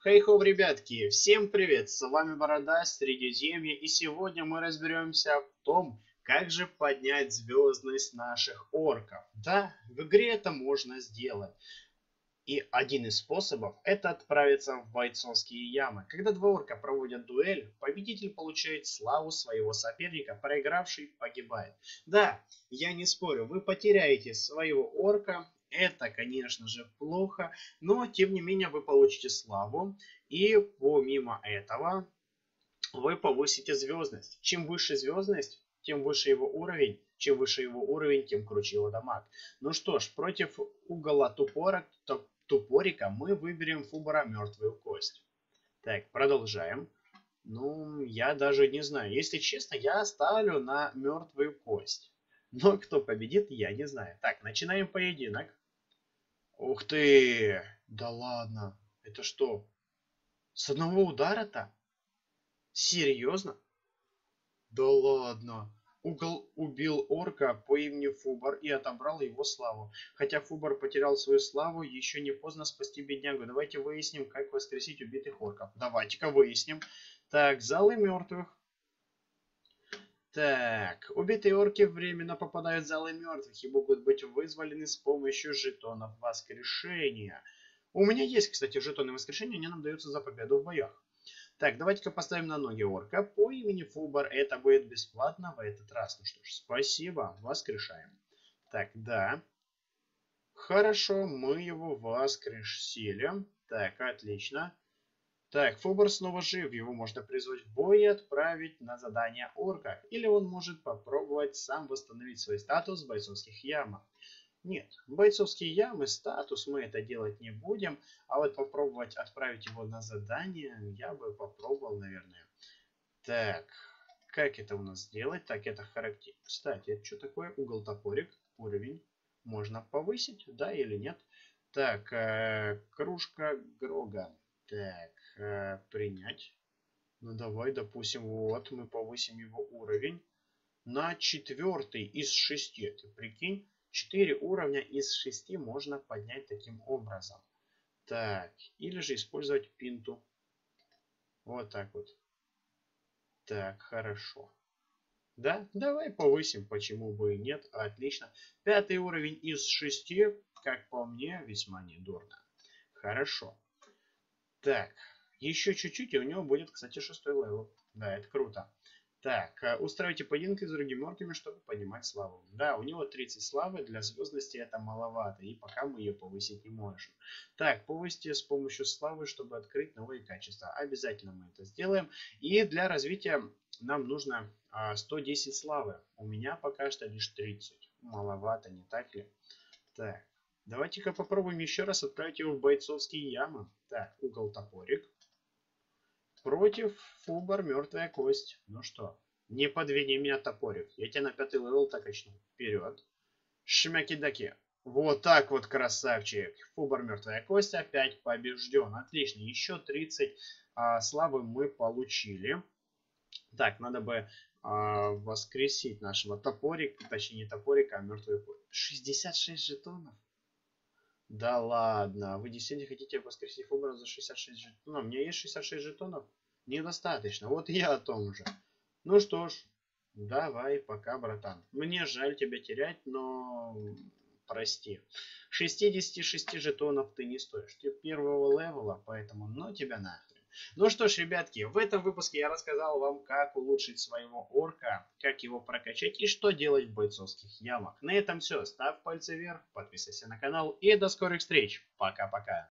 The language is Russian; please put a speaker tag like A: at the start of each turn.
A: Хей-хоу, ребятки! Всем привет! С вами Борода, Средиземье, и сегодня мы разберемся в том, как же поднять звездность наших орков. Да, в игре это можно сделать. И один из способов это отправиться в бойцовские ямы. Когда два орка проводят дуэль, победитель получает славу своего соперника, проигравший погибает. Да, я не спорю, вы потеряете своего орка, это, конечно же, плохо, но тем не менее вы получите славу, и помимо этого вы повысите звездность. Чем выше звездность, тем выше его уровень. Чем выше его уровень, тем круче его дамаг. Ну что ж, против угола тупорика мы выберем Фубара мертвую кость. Так, продолжаем. Ну, я даже не знаю. Если честно, я ставлю на мертвую кость. Но кто победит, я не знаю. Так, начинаем поединок. Ух ты! Да ладно. Это что? С одного удара-то? Серьезно? Да ладно. Угол убил орка по имени Фубар и отобрал его славу. Хотя Фубар потерял свою славу, еще не поздно спасти беднягу. Давайте выясним, как воскресить убитых орков. Давайте-ка выясним. Так, залы мертвых. Так, убитые орки временно попадают в залы мертвых и могут быть вызволены с помощью жетонов воскрешения. У меня есть, кстати, жетоны воскрешения, они нам даются за победу в боях. Так, давайте-ка поставим на ноги орка по имени Фубар. Это будет бесплатно в этот раз. Ну что ж, спасибо. Воскрешаем. Так, да. Хорошо, мы его воскрешили. Так, отлично. Так, Фубар снова жив. Его можно призвать в бой и отправить на задание орка. Или он может попробовать сам восстановить свой статус в бойцовских ямах. Нет, бойцовские ямы, статус, мы это делать не будем. А вот попробовать отправить его на задание, я бы попробовал, наверное. Так, как это у нас сделать? Так, это характер. Кстати, это что такое? Угол топорик, уровень. Можно повысить, да или нет? Так, кружка Грога. Так, принять. Ну давай, допустим, вот мы повысим его уровень на 4 из 6. Ты прикинь? 4 уровня из 6 можно поднять таким образом. Так, или же использовать пинту. Вот так вот. Так, хорошо. Да, давай повысим, почему бы и нет. Отлично. 5 уровень из 6, как по мне, весьма недурно. Хорошо. Так, еще чуть-чуть, и у него будет, кстати, 6 левел. Да, это круто. Так, устраивайте поединки с другими орками, чтобы поднимать славу. Да, у него 30 славы, для звездности это маловато, и пока мы ее повысить не можем. Так, повысьте с помощью славы, чтобы открыть новые качества. Обязательно мы это сделаем. И для развития нам нужно 110 славы. У меня пока что лишь 30. Маловато, не так ли? Так, давайте-ка попробуем еще раз отправить его в бойцовские ямы. Так, угол топорик. Против Фубар мертвая кость. Ну что, не подведи меня, топорик. Я тебя на 5 левел так качну. Вперед. Шмяки-даки. Вот так вот, красавчик. Фубар мертвая кость опять побежден. Отлично. Еще 30 славы мы получили. Так, надо бы воскресить нашего топорика. Точнее, не топорика, а мертвую кость. 66 жетонов. Да ладно, вы действительно хотите воскресить Фубара за 66 жетонов? У меня есть 66 жетонов? Недостаточно, вот я о том же. Ну что ж, давай, пока, братан. Мне жаль тебя терять, но прости. 66 жетонов ты не стоишь. Ты первого левела, поэтому ну тебя нахрен. Ну что ж, ребятки, в этом выпуске я рассказал вам, как улучшить своего орка, как его прокачать и что делать в бойцовских ямах. На этом все. Ставь пальцы вверх, подписывайся на канал и до скорых встреч. Пока-пока.